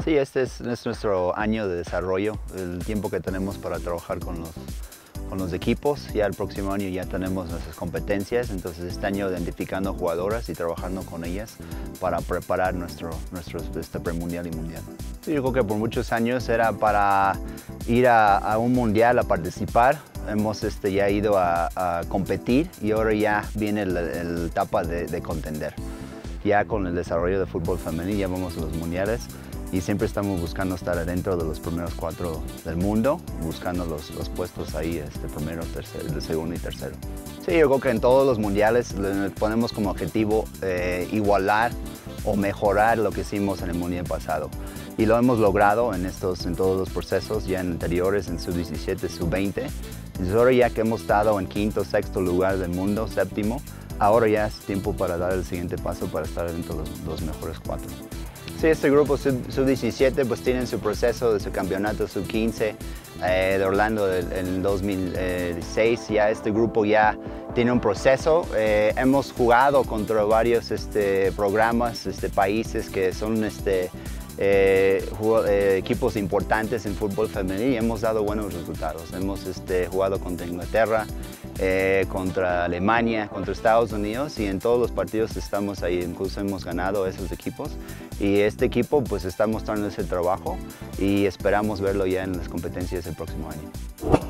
Sí, este es nuestro año de desarrollo, el tiempo que tenemos para trabajar con los equipos. Ya el próximo año ya tenemos nuestras competencias, entonces este año identificando jugadoras y trabajando con ellas para preparar nuestro premundial y mundial. Sí, yo creo que por muchos años era para ir a un mundial a participar. Hemos ya ido a competir y ahora ya viene la etapa de contender. Ya con el desarrollo de fútbol femenil ya vamos a los mundiales y siempre estamos buscando estar adentro de los primeros 4 del mundo, buscando los puestos ahí, primero, tercero, segundo y tercero. Sí, yo creo que en todos los mundiales ponemos como objetivo igualar o mejorar lo que hicimos en el mundial pasado. Y lo hemos logrado en todos los procesos, ya en anteriores, en sub-17, sub-20. Entonces ahora ya que hemos estado en quinto, sexto lugar del mundo, séptimo, ahora ya es tiempo para dar el siguiente paso para estar dentro de los mejores 4. Sí, este grupo sub-17 pues tienen su proceso de su campeonato sub-15 de Orlando en 2016. Ya este grupo ya tiene un proceso. Hemos jugado contra varios programas, países que son equipos importantes en fútbol femenil y hemos dado buenos resultados. Hemos jugado contra Inglaterra, contra Alemania, contra Estados Unidos y en todos los partidos estamos ahí, incluso hemos ganado esos equipos y este equipo pues está mostrando ese trabajo y esperamos verlo ya en las competencias el próximo año.